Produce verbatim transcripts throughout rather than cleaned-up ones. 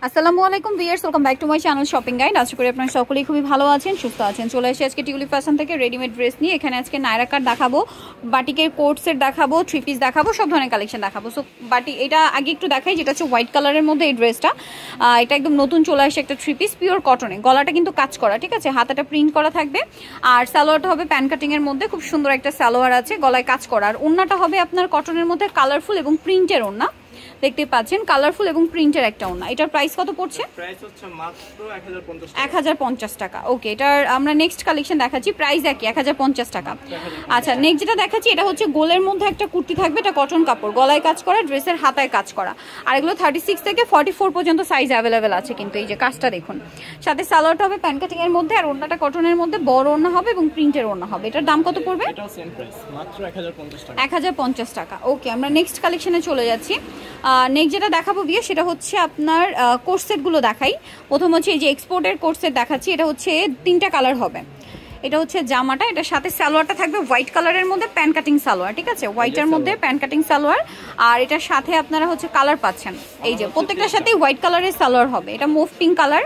আসসালামু আলাইকুম viewers, welcome back to my channel shopping guide. আশা করি আপনারা সকলেই খুবই ভালো আছেন, সুস্থ আছেন। চলে এসে আজকে টিউলিপ ফ্যাশন থেকে রেডিমেড ড্রেস নিয়ে। এখানে আজকে নায়রা কাট দেখাবো, বাটিকের কোট সেট দেখাবো, থ্রি পিস দেখাবো, সব ধরনের কালেকশন দেখাবো। সো বাটি এটা আগে একটু দেখাই, যেটা হচ্ছে হোয়াইট কালারের মধ্যে এই ড্রেসটা। এটা একদম নতুন চলে আসে, একটা থ্রি পিস পিওর কটনে, গলাটা কিন্তু কাজ করা, ঠিক আছে, হাতাটা প্রিন্ট করা থাকবে। আর সালোয়ারটা হবে প্যান কাটিংয়ের মধ্যে, খুব সুন্দর একটা সালোয়ার আছে, গলায় কাজ করা। আর ওড়নাটা হবে আপনার কটনের মধ্যে কালারফুল এবং প্রিন্টের ওড়না, দেখতে পাচ্ছেন, কালারফুল এবং প্রিন্টের একটা ওড়না। এটার প্রাইস কত পড়ছে? প্রাইস হচ্ছে মাত্র এক হাজার পঞ্চাশ টাকা। ওকে, এটার আমরা নেক্সট কালেকশন দেখাচ্ছি, প্রাইস একই এক হাজার পঞ্চাশ টাকা। আচ্ছা, নেক্সট যেটা দেখাচ্ছি এটা হচ্ছে গোলের মধ্যে একটা কুর্তি থাকবে, এটা কটন কাপড়, গলায় কাজ করা, ড্রেসের হাতায় কাজ করা। আর এগুলো থার্টি সিক্স থেকে ফর্টি ফোর পর্যন্ত সাইজ অ্যাভেলেবেল আছে, কিন্তু এই যে কাজটা দেখুন। সাথে সালোয়ারটা হবে প্যান কাটিং এর মধ্যে, আর ওড়নাটা কটনের মধ্যে, বড় ওড়না হবে এবং প্রিন্টের ওড়না হবে। এটার দাম কত পড়বে? এটাও সেম প্রাইস, মাত্র এক হাজার পঞ্চাশ টাকা। এক হাজার পঞ্চাশ টাকা। ওকে, আমরা নেক্সট কালেকশনে চলে যাচ্ছি। নেক্সট যেটা দেখাবো বিয়ে, সেটা হচ্ছে আপনার কোট সেটগুলো দেখাই। প্রথম হচ্ছে এই যে এক্সপোর্টের কোট সেট দেখাচ্ছি, এটা হচ্ছে তিনটা কালার হবে। এটা হচ্ছে জামাটা, এটার সাথে সালোয়ারটা থাকবে হোয়াইট কালারের মধ্যে, প্যান কাটিং সালোয়ার, ঠিক আছে, হোয়াইটের মধ্যে প্যান কাটিং সালোয়ার। আর এটার সাথে আপনারা হচ্ছে কালার পাচ্ছেন, এই যে প্রত্যেকটার সাথে হোয়াইট কালারের সালোয়ার হবে। এটা mauve pink colour,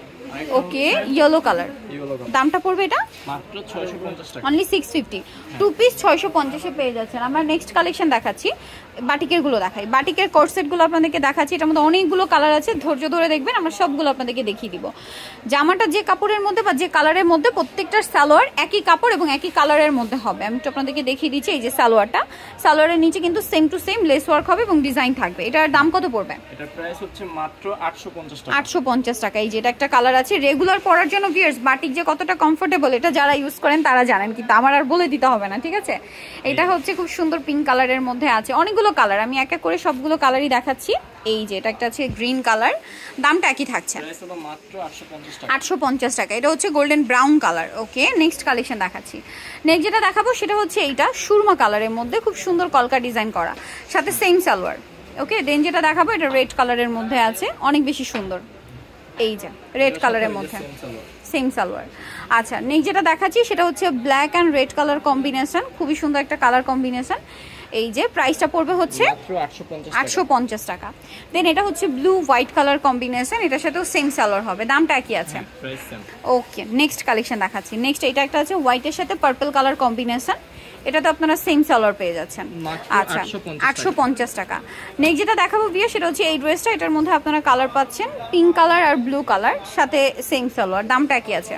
okay, yellow colour. দামটা পড়বে এটা মাত্র ছয়শো পঞ্চাশ টাকা, only six fifty. Two piece ছয়শো পঞ্চাশে পেয়ে যাচ্ছেন। আমরা নেক্সট কালেকশন দেখাচ্ছি, বাটিকের গুলো দেখাই। বাটিকের কোর্সেট গুলো আপনাদেরকে দেখাচ্ছি, এটার মধ্যে অনেকগুলো কালার আছে, ধৈর্য ধরে দেখবেন, আমরা সবগুলো আপনাদেরকে দেখিয়ে দিব। জামাটা যে কাপড়ের মধ্যে বা যে কালারের মধ্যে, প্রত্যেকটার সালোয়ার একই কাপড় এবং একই কালারের মধ্যে হবে। আমি তো আপনাদেরকে দেখিয়ে দিচ্ছি, এই যে সালোয়ারটা, সালোয়ারের নিচে কিন্তু same to same lace work হবে এবং ডিজাইন থাকবে। এটার দাম কত পড়বে? এটার প্রাইস হচ্ছে মাত্র আটশো পঞ্চাশ টাকা। আটশো পঞ্চাশ টাকা। এই যে এটা একটা কালার আছে, রেগুলার পরার জন্য ভিউয়ার্স বাটিক যে কতটা কমফোর্টেবল এটা যারা ইউজ করেন তারা জানেন, কিন্তু আমার আর বলে দিতে হবে না, ঠিক আছে। এটা হচ্ছে খুব সুন্দর পিঙ্ক কালারের মধ্যে আছে, অনেকগুলো কালার, আমি এক এক করে সবগুলো কালারই দেখাচ্ছি। এই যে এটা একটা আছে গ্রিন কালার, দামটা একই থাকছে আটশো পঞ্চাশ টাকা। এটা হচ্ছে golden brown colour. Okay, next collection দেখাচ্ছি। নেক্সট যেটা দেখাবো সেটা হচ্ছে এইটা সুরমা কালারের মধ্যে, খুব সুন্দর কলকা ডিজাইন করা, সাথে সেম সালোয়ার। ওকে, দেন যেটা দেখাবো এটা রেড কালারের মধ্যে আছে, অনেক বেশি সুন্দর, এই যে রেড কালারের মধ্যে সেম সালোয়ার। আচ্ছা, নেক্সট যেটা দেখাচ্ছি সেটা হচ্ছে black and red colour combination, খুবই সুন্দর একটা কালার কম্বিনেশন। এই যে প্রাইসটা পড়বে হচ্ছে আটশো পঞ্চাশ টাকা। দেন এটা হচ্ছে ব্লু হোয়াইট কালার কম্বিনেশন, এটার সাথেও সেম সালোয়ার হবে, দামটা একই আছে। ওকে, নেক্সট কালেকশন দেখাচ্ছি। নেক্সট এটা একটা আছে হোয়াইটের সাথে পার্পল কালার কম্বিনেশন, এটাতে আপনারা সেম সালোয়ার পেয়ে যাচ্ছেন। আচ্ছা, আটশো পঞ্চাশ টাকা। নেক্সট যেটা দেখাবো বিয়ে, সেটা হচ্ছে এই ড্রেসটা, এটার মধ্যে আপনারা কালার পাচ্ছেন পিঙ্ক কালার আর ব্লু কালার, সাথে সেম সালোয়ার, দামটা একই আছে।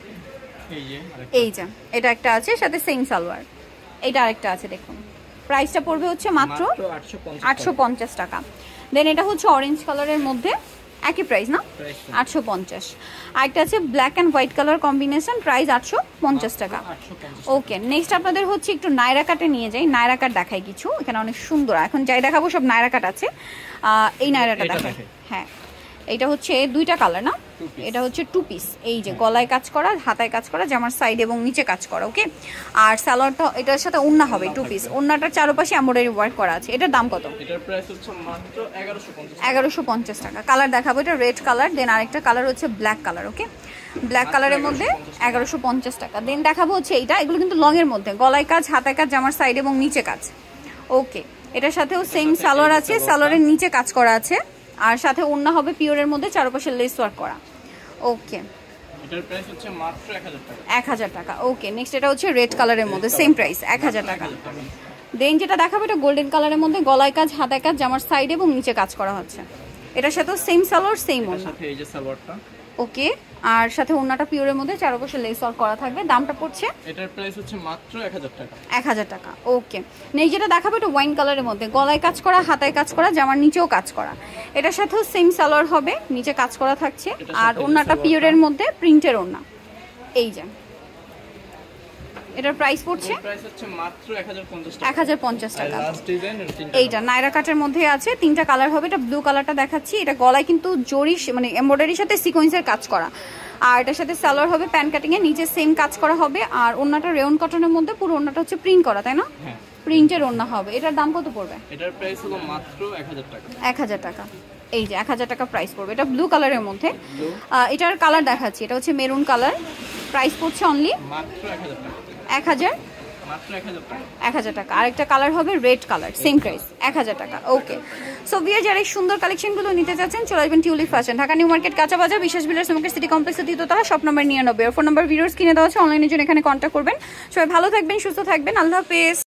এই যে এটা একটা আছে, সাথে সেম সালোয়ার। এটা আরেকটা আছে, দেখুন, প্রাইসটা পড়বে হচ্ছে মাত্র আটশো পঞ্চাশ টাকা। দেন এটা হচ্ছে অরেঞ্জ কালারের মধ্যে, একই প্রাইস না, আটশো পঞ্চাশ। আরেকটা আছে black and white colour combination, price আটশো পঞ্চাশ টাকা। ওকে, নেক্সট আপনাদের হচ্ছে একটু নায়রা কাটে নিয়ে যাই, নায়রা কাট দেখাই কিছু, এখানে অনেক সুন্দর, এখন যাই দেখাবো সব নায়রা কাট আছে। এই নায়রাটা দেখাই, হ্যাঁ, এটা হচ্ছে দুইটা কালার না, এটা হচ্ছে টু পিস, এই যে গলায় কাজ করা, হাতায় কাজ করা, জামার সাইড এবং নিচে কাজ করা। ওকে, আর সালোয়ারটা এটার সাথে ওড়না হবে টু পিস, ওড়নাটার চারপাশে এমব্রয়ডারি ওয়ার্ক করা আছে। এটার দাম কত? এটার প্রাইস হচ্ছে মাত্র এগারোশো পঞ্চাশ এগারোশো পঞ্চাশ টাকা। কালার দেখাবো, এটা রেড কালার, দেন আরেকটা কালার হচ্ছে ব্ল্যাক কালার। ওকে, ব্ল্যাক কালারের মধ্যে এগারোশো পঞ্চাশ টাকা। দেন দেখাবো হচ্ছে এইটা, এগুলো কিন্তু লং এর মধ্যে, গলায় কাজ, হাতায় কাজ, জামার সাইড এবং নিচে কাজ। ওকে, এটার সাথেও সেম সালোয়ার আছে, সালোয়ারের নিচে কাজ করা আছে, আর সাথে ওড়না হবে পিওরের মধ্যে, চারপাশে লেস ওয়ার্ক করা। ওকে, এটার প্রাইস হচ্ছে মাত্র এক হাজার টাকা। এক হাজার টাকা। ওকে, নেক্সট এটা হচ্ছে রেড কালারের মধ্যে, সেম প্রাইস এক হাজার টাকা। দেন যেটা দেখাবো এটা গোল্ডেন কালারের মধ্যে, গলায় কাজ, হাতায় কাজ, জামার সাইড এবং নিচে কাজ করা হচ্ছে। এটার সাথেও সেম সালোয়ার, সেম ওড়না। এই যে সালোয়ারটা, ওকে, আর সাথে ওড়নাটা পিওরের মধ্যে, চারপাশে লেস ওয়ার্ক করা থাকবে। দামটা পড়ছে এটার প্রাইস হচ্ছে মাত্র এক হাজার টাকা। এক হাজার টাকা। ওকে, নেক্সট যেটা দেখাবো এটা ওয়াইন কালারের মধ্যে, গলায় কাজ করা, হাতায় কাজ করা, জামার নিচেও কাজ করা। এটার সাথেও সেম সালোয়ার হবে, নিচে কাজ করা থাকছে, আর ওড়নাটা পিওরের মধ্যে, প্রিন্টের ওড়না। এই যে এটার প্রাইস পড়ছে এক হাজার পঞ্চাশ টাকা। এইটা নায়রা কাটের মধ্যে আছে, তিনটা কালার হবে, এটা ব্লু কালারটা দেখাচ্ছি, এটা গলায় কিন্তু জরি মানে এমব্রয়ডারির সাথে সিকোয়েন্সের কাজ করা, আর এটার সাথে সালোয়ার হবে প্যান কাটিং এর, নিচে সেম কাজ করা হবে, আর ওড়নাটা রেয়ন কটনের মধ্যে, পুরো ওড়নাটা হচ্ছে প্রিন্ট করা, তাই না? প্রিন্টের ওড়না হবে। এটার দাম কত পড়বে? এটার প্রাইস হলো মাত্র এক হাজার টাকা। এক হাজার টাকা। এই যে এক হাজার টাকা প্রাইস পড়বে, এটা ব্লু কালারের মধ্যে। এটার কালার দেখাচ্ছি, এটা হচ্ছে মেরুন কালার, প্রাইস পড়ছে অনলি মাত্র এক হাজার টাকা। এক হাজার মাত্র এক হাজার টাকা। এক হাজার টাকা। আরেকটা কালার হবে রেড কালার, সেম প্রাইস এক হাজার টাকা। ওকে, সো ভিয়ার যারা এই সুন্দর কালেকশনগুলো নিতে চাচ্ছেন চলে আসবেন Tulip fashion, Dhaka new market, কাঁচা বাজার, বিশেষ বিল্ডার্স মার্কেট, সিটি কমপ্লেক্সের দ্বিতীয়তলা, শপ নাম্বার নিরানব্বই। আর ফোন নাম্বার ভিডিওস কিনে দেওয়া আছে, অনলাইনের জন্য এখানে কন্ট্যাক্ট করবেন। সবাই ভালো থাকবেন, সুস্থ থাকবেন, আল্লাহ হাফেজ।